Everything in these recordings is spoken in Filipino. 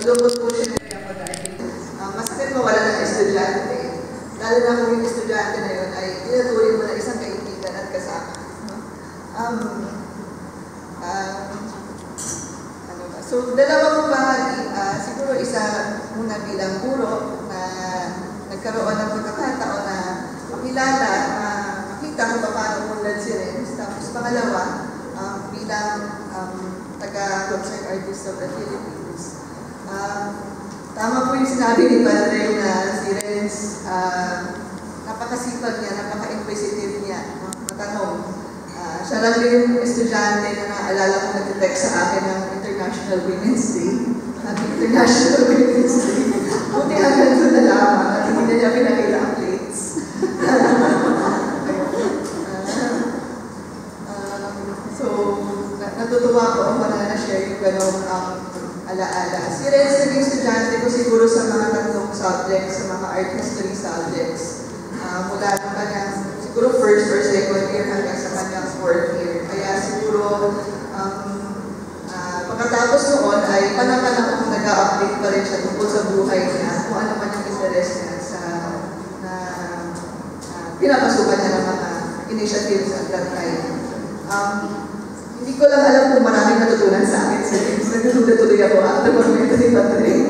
malungkot po siya na pag-aaral. Masakit mawala ng estudyante. Lalo na kung yung estudyante na yun ay tinuturing mo na isang kaibigan at kasama. So, dalawang bahagi. Siguro isa muna bilang guro na nagkaroon ng pagkakataon na makilala, makita kung paano unlad si Renz. Tapos pangalawa, bilang taga-concerned artist of the Philippines. Tama po yung sinabi ni Padre na si Renz, napakasipag niya, napaka-inquisitive niya, matanong. Siya lang yung estudyante na naalala ko nag-text sa akin ng International Women's Day. International Women's Day. Buti hanggang doon na lamang at hindi na niya pinakita ang plates. So, natutuwa ko ako na-share yung gano'ng alaala. Si Renz naging estudyante ko siguro sa mga tatlong subjects, sa mga art history subjects. Mula ng kanyang siguro first or second year hanggang sa kanyang fourth year. Kaya siguro pagkatapos noon ay panahon nag-a-update pa rin siya tungkol sa buhay niya, kung ano man yung interest niya sa pinapasukan niya ng mga initiatives at that time. Hindi ko lang alam kung maraming natutunan sa akin sa Renz. Nagtutuloy ako after mag-mento ni Patrick.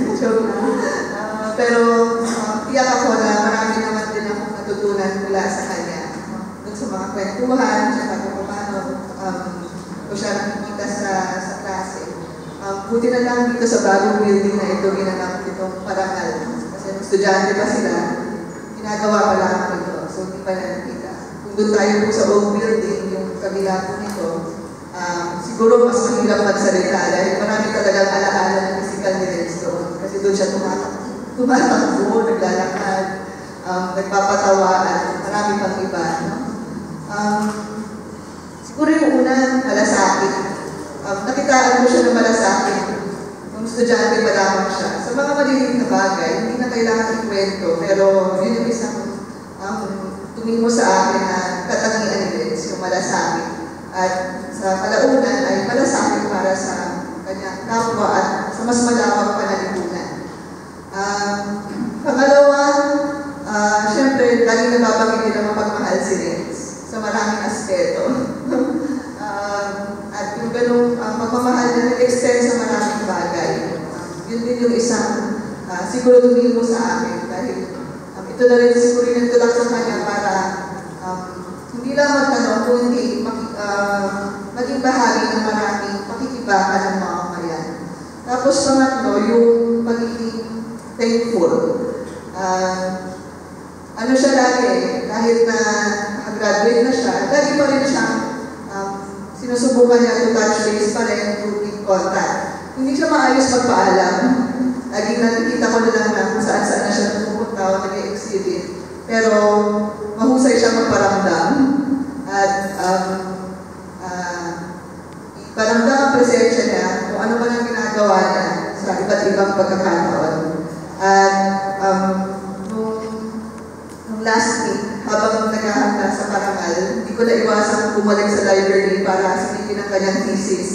Pero tiyak ako na marami naman din akong natutunan mula sa kanya. Doon sa mga kwentuhan, siya kung paano ko siya nakikita sa klase. Buti na lang dito sa bagong building na ito, ginanap itong parangal. Kasi estudyante pa sila, ginagawa pa lang ito. So hindi pa nakikita. Kung doon tayo po sa old building, yung kabila po nito, siguro mas mahirap magsalita dahil marami talagang alaala ng physical ni Renz doon. Kasi doon siya tumatakbo, naglalakad, nagpapatawa at marami pang iba. No? Siguro yung una, malasakit. Nakitaan ko siya ng malasakit. Nung estudyante pa lamang siya. Sa mga maliliit na bagay, hindi na kailangan ikwento. Pero yun yung isang tumingin mo sa akin na katangian ni Renz, yung malasakit. At sa kalaunan ay malasakit para sa kanyang kapwa at sa mas malawak panalipunan. Pangalawa, syempre, lagi nababanggit din ang mapagmahal si Renz sa maraming aspeto. At yung ganong pagmamahal na nag-extend sa maraming bagay. Yun din yung isang siguro tumingin mo sa akin dahil ito na rin siguro yung nagtulak sa kanya para hindi lang magtanong kundi maging bahagi ng maraming pakikibahan ng mga kamayan. Tapos pangatlo, yung pagiging thankful. Ano siya lagi, kahit na nakagraduate na siya, lagi pa rin siyang sinusubukan niya to touch base pa rin to keep contact. Hindi siya maayos magpaalam. Laging nakikita ko na lang na kung saan-saan na siya pupunta o nag-exhibit. Pero mahusay siya magparamdam at iparamdam ang presensya niya kung ano man ang ginagawa niya sa iba't ibang pagkakataon. At nung last week, habang naghahanda sa parangal, hindi ko na iwasang bumalik sa library para silipin ang kanyang thesis.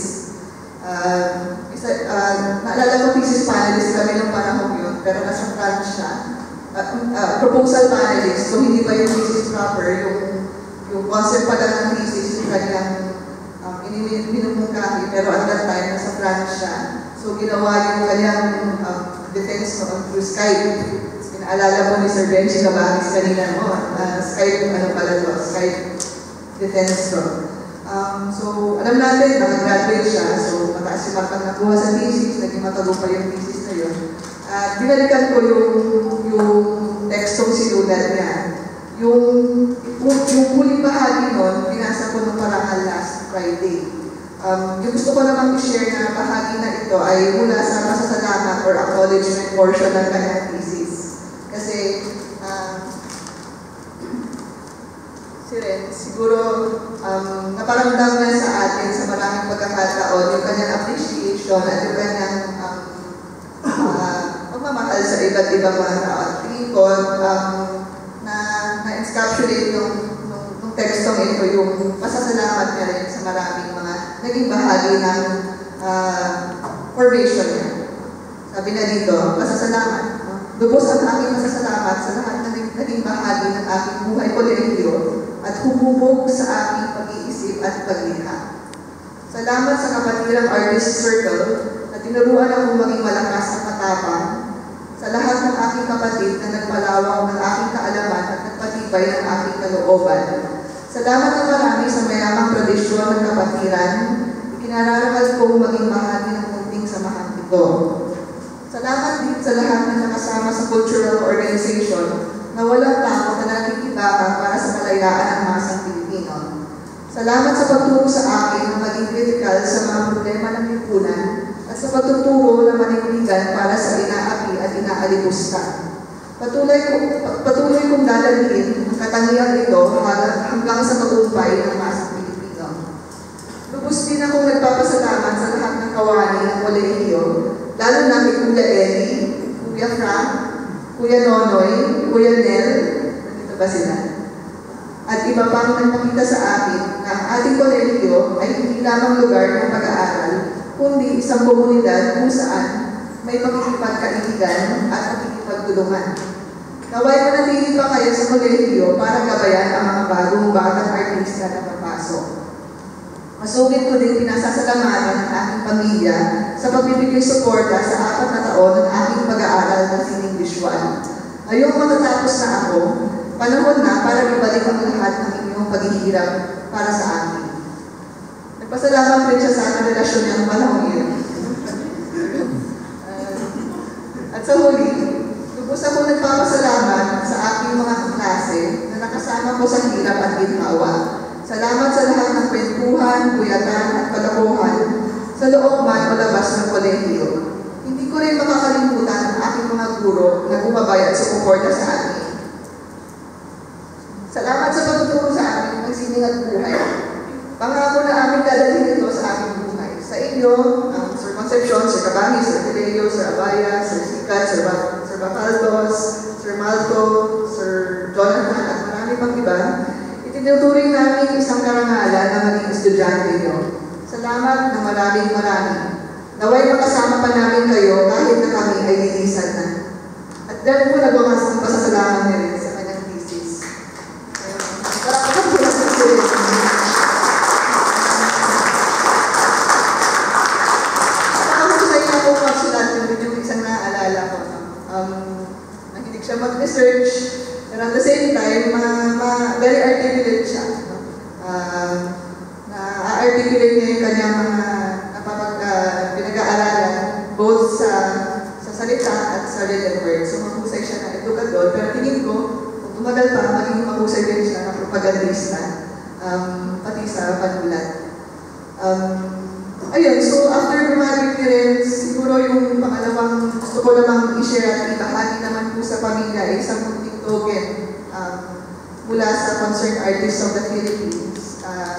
Naalala ko thesis panelist kami ng panahon yun, pero nasa France siya. Proposal panelist, so hindi pa yung thesis proper, yung concept pa lang ng thesis, yung kanyang minumungkahi, pero at that time, nasa France siya. So ginawa yung kanyang defense noon through Skype. Inaalala mo ni Sir Benji Kabangis kanina mo, Skype, Skype defense to. So, alam natin, nakagraduate siya, so mataas yung markang nakuha sa thesis, naging matagumpay yung thesis na yun. At binalikan ko yung tekstong sinulat niya. Yung huling bahagi nun, binasa ko nung parangal last Friday. Yung gusto ko namang i-share na bahagi na ito ay mula sa masasalamat or acknowledgement portion ng kanyang thesis. Kasi si Renz, siguro naparamdam niya sa atin sa maraming pagkakataon yung kanyang appreciation at yung kanyang pagmamahal sa iba't ibang mga tao. Tingin ko na-encapsulate nung tekstong ito yung pasasalamat niya rin sa maraming mga naging bahagi ng formation niya. Sabi na dito, pasasalamat. Lubos ang aking masasalamat sa lahat na naging bahagi ng aking buhay kolehiyo at humubog sa aking pag-iisip at paglikha. Salamat sa kapatirang Artist Circle na tinuruan akong maging malakas at matapang, sa lahat ng aking kapatid na nagpalawak ng aking kaalaman at nagpatibay ng aking kalooban. Salamat na marami sa mayamang tradisyon ng kapatiran, ikinararangal kong maging bahagi ng munting samahan ito. Salamat din sa lahat na nakasama sa cultural organization na walang takot na nakikibaka para sa kalayaan ng masang Pilipino. Salamat sa pagturo sa akin na maging kritikal sa mga problema ng lipunan at sa pagtuturo na manindigan para sa inaapi at inaalipusta. Patuloy kong dadalhin ang katangian ito hanggang sa tagumpay ng masang Pilipino. Lubos din akong nagpapasalamat sa lahat ng kawani ng kolehiyo, lalo na kay Kuya Eli, Kuya Frank, Kuya Nonoy, Kuya Nel, nandito ba sila? At iba pang nagpakita sa akin na ang ating kolehiyo ay hindi lamang lugar ng pag-aaral, kundi isang komunidad kung saan may pakikipagkaibigan at pakikipagtulungan. Naway manatili pa kayo sa kolehiyo para gabayan ang mga bagong batang artista na papasok. Masugid ko din pinasasalamatan ng aking pamilya sa pagbibigay suporta sa 4 na taon ng aking pag-aaral ng sining visual. Ngayong matatapos na ako, panahon na para ibalik ang lahat ng inyong paghihirap para sa akin. Nagpasalamat rin siya sa aking relasyon niyang panahon yun. At sa huli, lubos ako nagpapasalamat sa aking mga kaklase na nakasama ko sa hirap at ginhawa. Salamat sa lahat ng kwentuhan, buyatan at kalokohan sa loob man o labas ng kolehiyo. Hindi ko rin makakalimutan ang aking mga guro na bumabay at sumuporta sa akin. Salamat sa pagtuturo sa amin ng sining at buhay. Pangako na aming dadalhin ito sa aking buhay. Sa inyo, Sir Concepcion, Sir Cabani, Sir Teleo, Sir Abaya, Sir Sikat, Sir Bacaldos, Sir Malto, Sir Jonathan at marami pang iba, itinuturing namin isang karangalan na maging estudyante nyo. Salamat na maraming. Naway makasama pa namin kayo kahit na kami ay lilisan na. At dahil po nagwakas ng pasasalamat ni Renz sa kanyang thesis. Nakahusay na po magsulat yung isang naaalala ko. Nahilig siya mag-research. And at the same time, very articulate siya. Na-articulate niya yung kanyang mga pinag-aaralan both sa salita at sa written words. So mahusay siya na edukador. Pero tingin ko, kung tumagal pa, maging mahusay din siya na propagandista, pati sa panulat. Ayun, so after graduate ni Renz, siguro yung pangalawang gusto ko namang i-share at ibahagi naman po sa pamilya ay isang munting token mula sa Concerned Artists of the Philippines.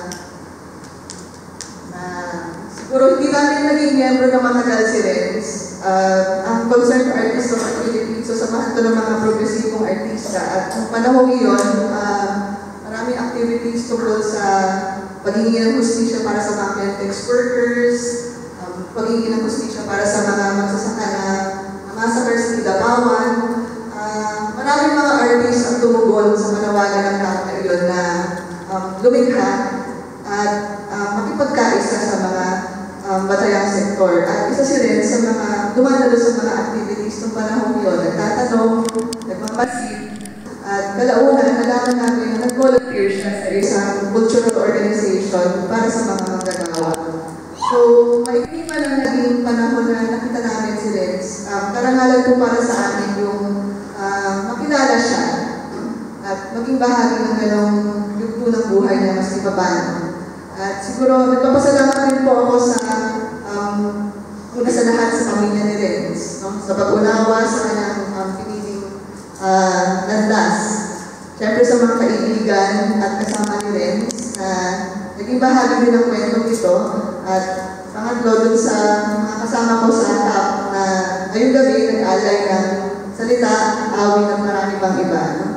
Siguro hindi namin naging miyembro ng matagal si Renz. Ang Concerned Artists of the Philippines, so samahan ko ng mga progresibong artista. At ang panahon iyon, maraming activities tungkol sa paghingi ng hustisya para sa mga Pentex workers, paghingi ng hustisya para sa mga magsasaka na massacre sa Kilabawan. Maraming mga artists ang tumugon sa manawagan ng tao na iyon na lumikha at makipagkaisa sa mga batayang sektor. At isa si Renz sa mga dumadalo sa mga activities ng panahon yun. Nagtatanong, nagmamasid, at kalaunan, nalaman namin na nag-volunteer siya sa isang cultural organization para sa mga manggagawa. So, maikli man ang naging panahon na nakita namin si Renz. Karangalan po para sa amin yung makilala siya at maging bahagi ng ganong yugto ng buhay niya mas ipabano. At siguro, nagpapasalamat din po ako sa una sa lahat sa pamilya ni Renz, no? Sa pag-unawa sa kanyang piniling landas. Siyempre sa mga kaibigan at kasama ni Renz na naging bahagi din ng kwentong ito. At pangatlo dun sa mga kasama ko sa top na ngayong gabi nag-alay ng salita, awit at marami pang iba. No?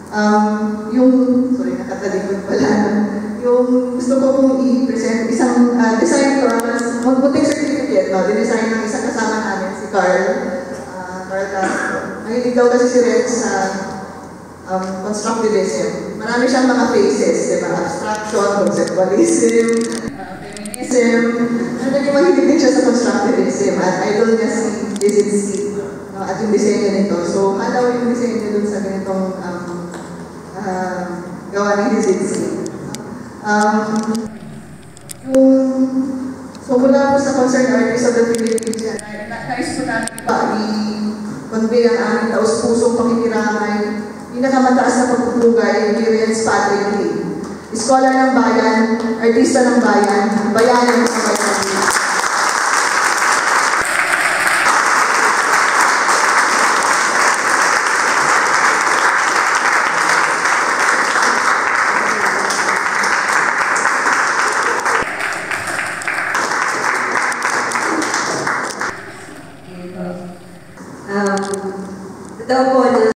Sorry, nakatalikod pala. Yung gusto ko pong i-present isang design drawing, mag-booting certificate, no? Dinesign ng isang kasama namin, si Carl. mahilig daw kasi si Renz sa constructivism. Marami siyang mga phases, diba? Abstraction, conceptualism, feminism. Naging mahilig din siya sa constructivism at idol niya si Lisinski, no? At yung disenyo nito. So, halaw yung disenyo dun sa ganitong gawa ni Lisinski. So, mula po sa Concerned Artist of the Philippines, nais po natin i-convey ang aming taus-pusong pakikiramay, pinakamataas na pagpupugay ni Renz Lee. Iskolar ng Bayan, Artista ng Bayan, Bayani ng Sambayanang. Totoo po na